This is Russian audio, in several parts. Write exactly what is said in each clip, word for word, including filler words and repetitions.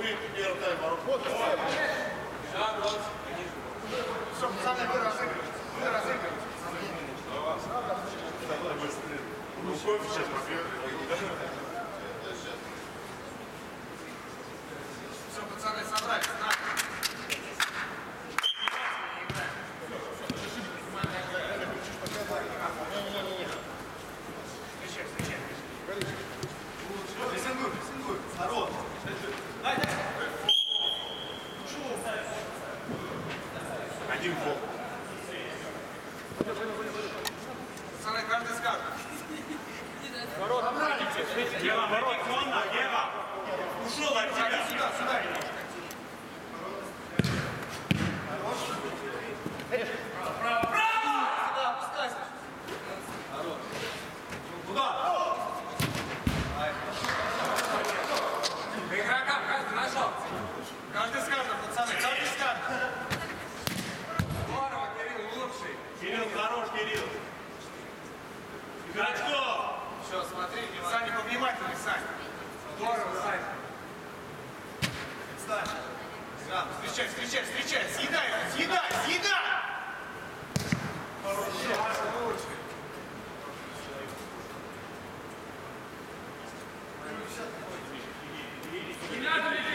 Смотри, первый тайм, ворот. Все, пацаны, вы разыгрываете. Вы разыгрываете. Ну, кофе сейчас попьем. Все, пацаны, собрались. Не-не-не. Встречай, встречай. Прессингуй, прессингуй. Народ. Дай, дай. Один фол. Пацаны, каждый скажет. Ворот, выйдите. Ева, ворот, Конна, Ева. Ушел от тебя. Сюда, сюда. Право, право! Сюда, опускайся. Народ. Куда? По игрокам каждый нашел. Каждый скажет, пацаны, каждый скажет. Здорово, Кирилл, лучший. Кирилл, хорош, Кирилл. Игрочков! Все, смотри, Саня, повнимательней, Саня. Здорово, Саня. Встань. Сразу, встречай, встречай, встречай. Съедай его, съедай, съедай! Хороший, лучший. Не надо ли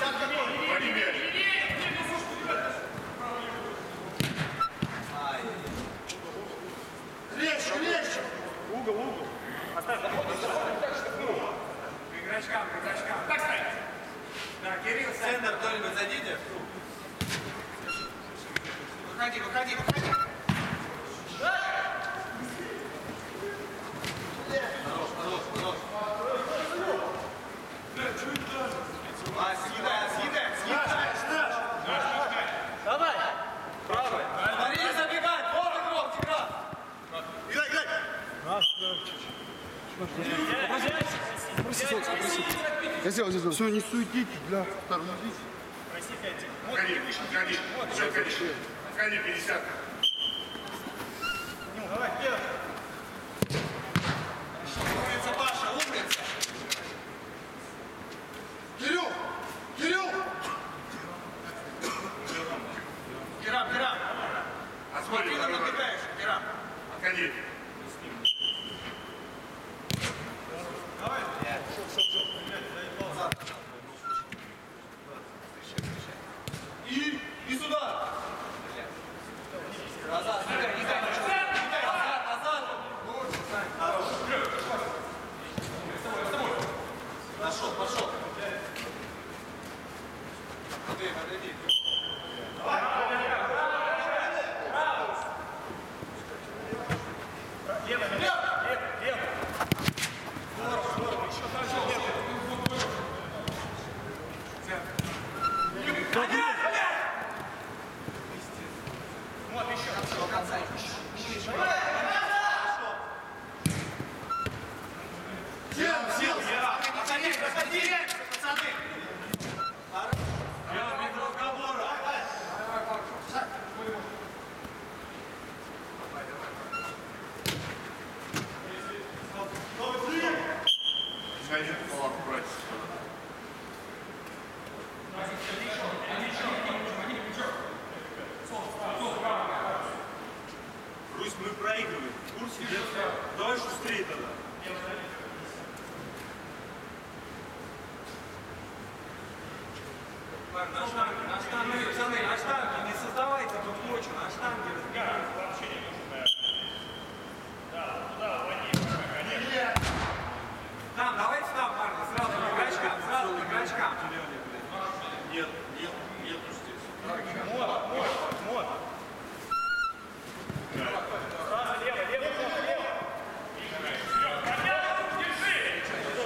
легче, легче! Угол, угол. Оставь, заходи, заходи, так что ну. К игрочкам, к игрочкам. Так стоять. Да, Кирилл, центр, кто-нибудь зайдите. Выходи, выходи, выходи. Хорош, хорош, хорош. А, съедай, съедай, съедай. Давай. Правый. Смотри, не забегай. Вот игрок, игрок. Играй, играй. Я сделал, я сделал. Все, не суетитесь, да, тормозите. Входи, входи, все, входи. Входи, пятьдесят. Ну, давай, первый. Умница, Паша, умница. Кирилл, Кирилл. Керам, Керам. Смотри, как отбегаешь, Керам. Отходи. Давай. Все, все, все. И, и сюда. Назад, не дай, не дай, назад, назад. Лучше, Сань. Хорош. Пошел, пошел. Подойди, подойди. Давай. Лево, лево, лево, лево. Здорово, здорово, еще дальше лево. Вот еще. До конца. Сел, сел, проходи, проходи, пацаны. Я без разговора. Сходи, палатку брать. Русь, мы проигрываем. В курсе? Давай шустрее тогда. На штанге, на штанге, пацаны, на штанге. Не создавайте тут ночью, на штанге. Да, вообще не нужно. Да, туда, води. Там, давайте там, парни, сразу к игрочкам, сразу к игрочкам. Нет, нет, нету здесь. Мод, мод, мод. Сразу лево, лево, лево, лево. Держи!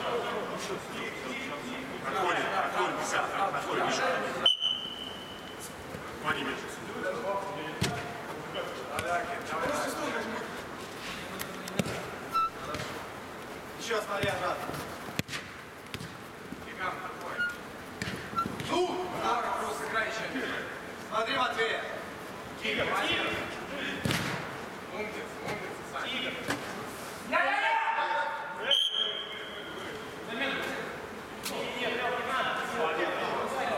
Проходит, проходит, десятка, проходит, мешает. Ваня, мешай. Еще смотри обратно. Фигам такой. Ну! Здорово, просто играй еще. Смотри, Матвей. Тигр, тигр. Умница, умница, Саня. Тигр. Я-я-я! На минуту. Нет, не надо.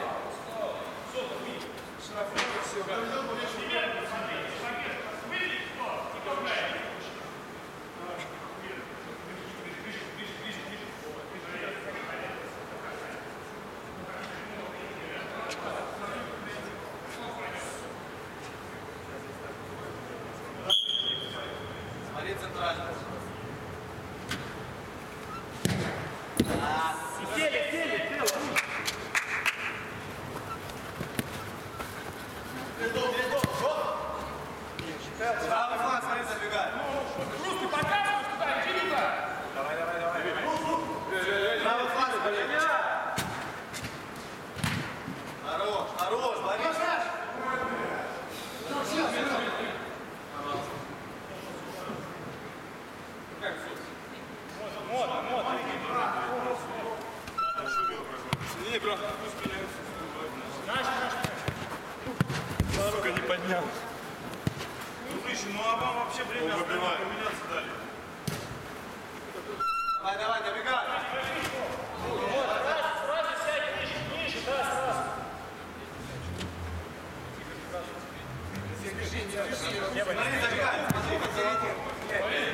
брат. Наш, наш, наш. Сука, не поднял. Ну, слышь, ну а вам вообще время поменяться дали. Давай, давай, добегай. Сразу, сразу сядь, ниже, ниже, да, сразу. Смотри, добегай, смотри, посередине.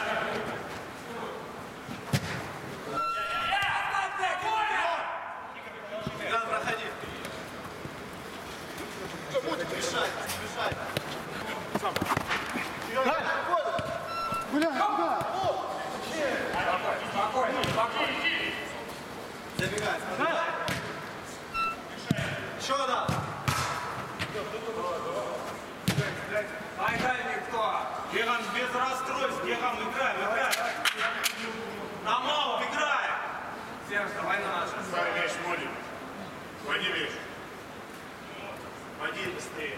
Игран, проходи. Мешай, мешай. Сам. Гуляй, куда? Спокойно, спокойно. Забегай, смотри. Еще да. Айдай никто. Геран, без расстройств, Геран, играем, играем. На мало, играем. Серж, давай на наш. Ставь мяч, Моди. Води мяч. Води быстрее.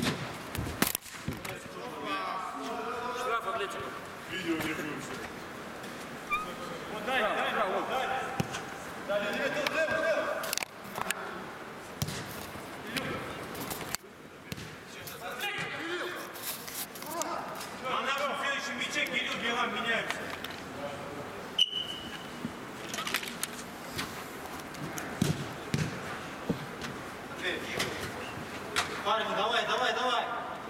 Штраф Атлетико. Видео не включится. Вот дай, дай, дай, вот, дай. А на в следующем мяче Кирилл Геран меняется. Парни, давай, давай, давай.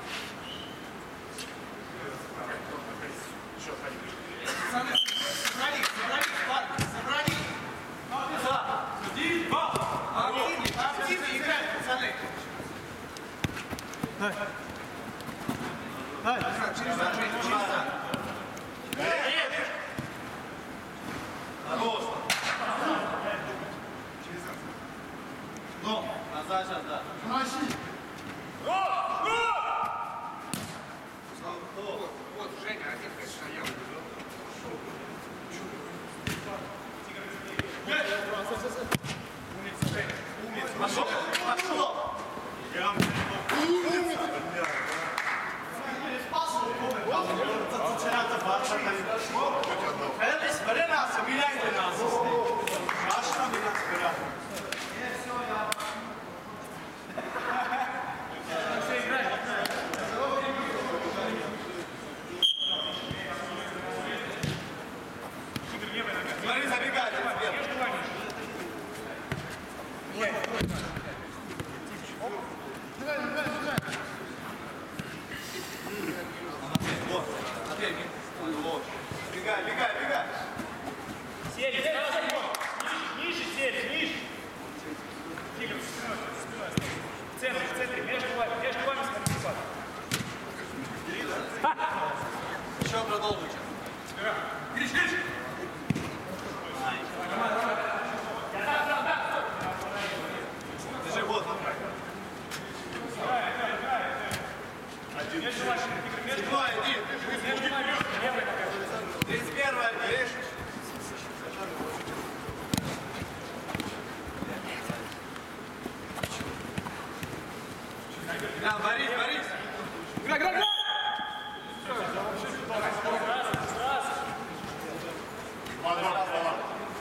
Пацаны, собрались, собрались, парни, собрались. Назад. Один, два. Активнее, активнее играем, пацаны. Дай. Дай. Через зад, через зад. Хорош. Ну, назад сейчас, да. Мочи. Вот, Женя, один стоял. Пошел, пошел. Это смотри нас, меняйте нас. А что меня собирать? Смотри, забегай, забегай. Вот, Матвей, вот. Бегай, бегай, бегай. Сели, сразу. Ниже, ниже сели, ниже. Тигр, спиной, спиной. В центре, в центре, между вами, между вами смотри, Еще продолжите. Гриш, Гриш. Держи, вот. Между вашими, Тигр, между Седьмой, иди. между вами. Левый пока. Тридцать первый, Гриш. Да, Борис, Борис. Играй, играй, играй. Подвал, подвал.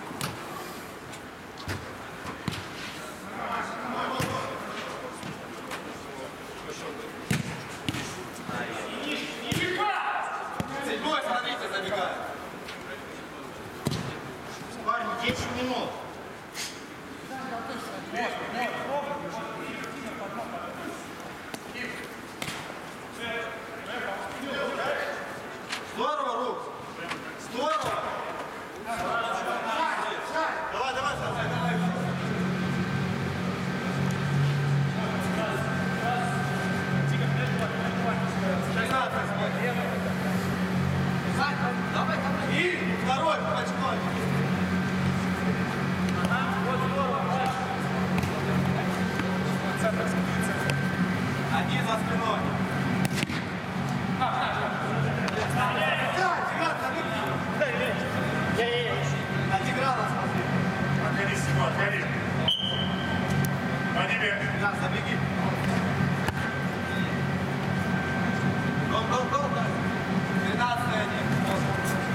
Седьмой, смотрите, забегай. Парни, десять минут. Здорово, Рук. Здорово. Давай, давай, давай, давай. Давай, давай. И второй, почему? Один за спиной. Отыграла, смотри. Отходи, Сима, отходи. Води мяч. Да, забеги. Гол, гол, гол. тринадцать один.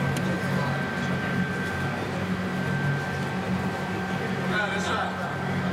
Да, решай.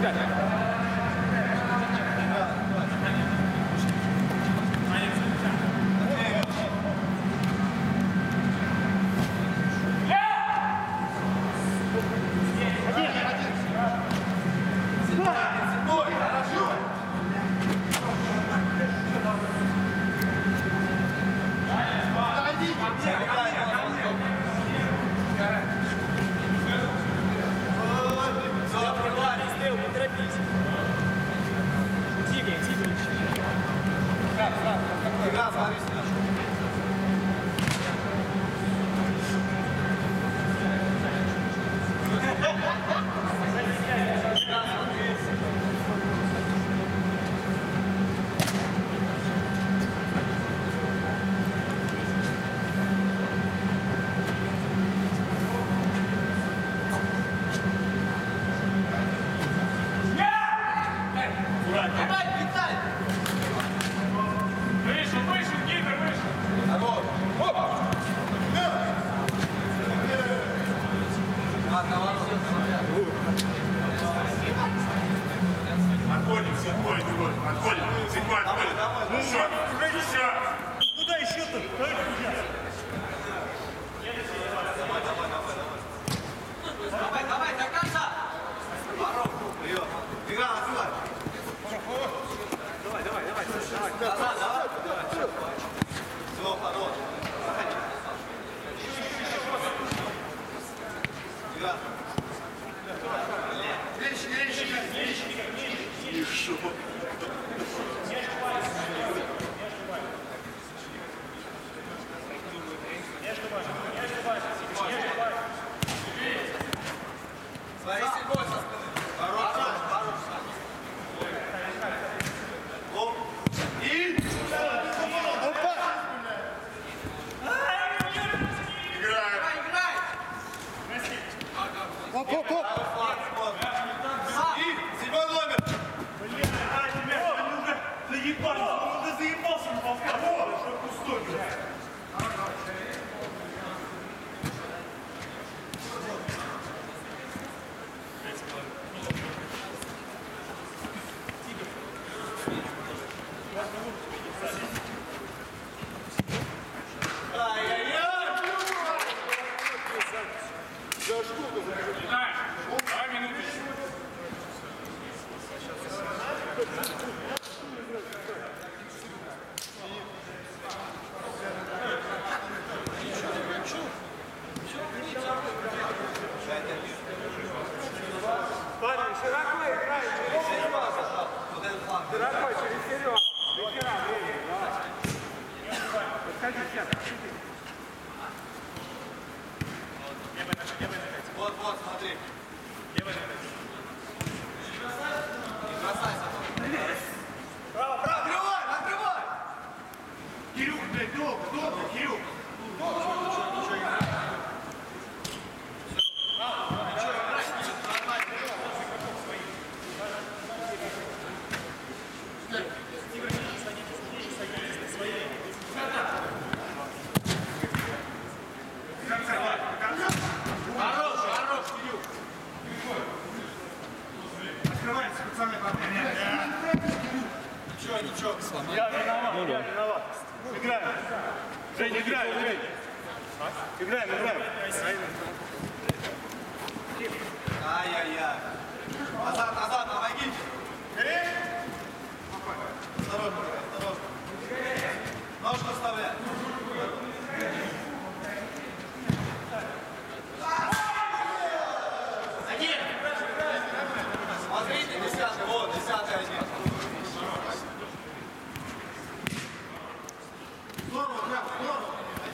Отходим, седьмой, другой. Отходим, седьмой, отходим. Ну все, все. Куда еще-то? Давай, давай, до конца! Игра, отсюда. Давай, давай, давай, давай. Назад, давай. Все, хорош. Заходи. Игра. Лечи, лечи, лечи. Еще. Смотри, седьмой со спины. Хорош, хорош. Оп. И... Играем. Играй! Оп, оп, оп. И седьмой номер. Блин, а, тебя, они уже заебались, он уже заебался на повторе, что пустой, блядь. Парень, широко играй, через серьезно. Широко, через серьезно. Дохера времени, давай. Подходи, сейчас, подходи. Вот, вот, смотри. Красавица. Право, право. Открывай, открывай. Кирюх, блядь, долго, долго, Кирюх. Хорош, хорош, Кирюх. Открывайте, пацаны, погоняй. Ничего, ничего. Я виноват, я виноват. Играем. Жень, играем, Жень. Играем, играем. Ай-яй-яй. Назад, назад, помогите. Осторожно, осторожно. Ножку вставляй. Один. Смотрите, десятый, вот, десятый один. Здорово, прям, здорово.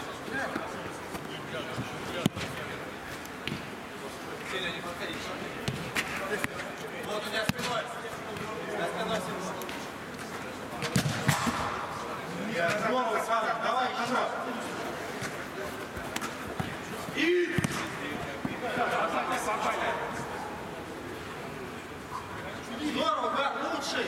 Сильно не подходи. Вот у тебя спиной. У тебя спиной сильно. Здорово, Саша, давай еще. И... Здорово, брат, лучший.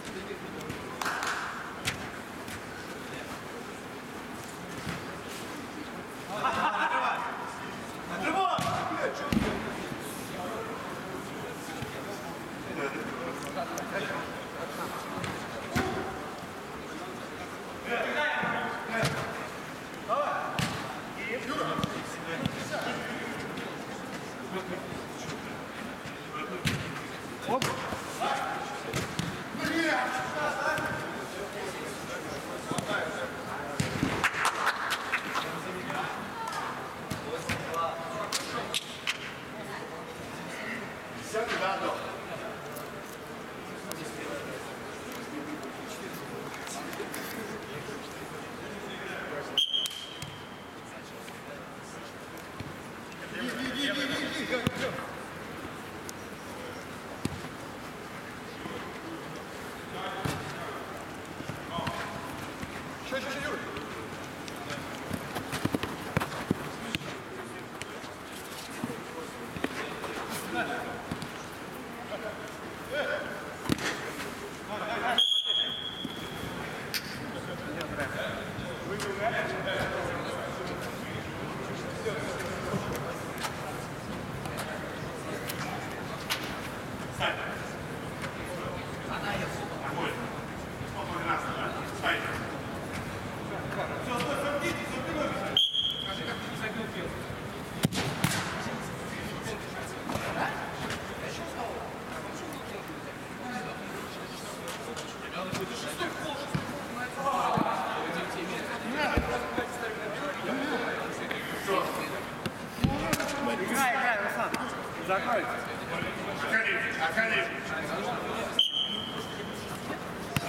Играй, играй, Руслан. Закрой. Акалевич, Акалевич.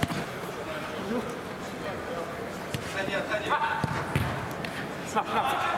Отходи, отходи.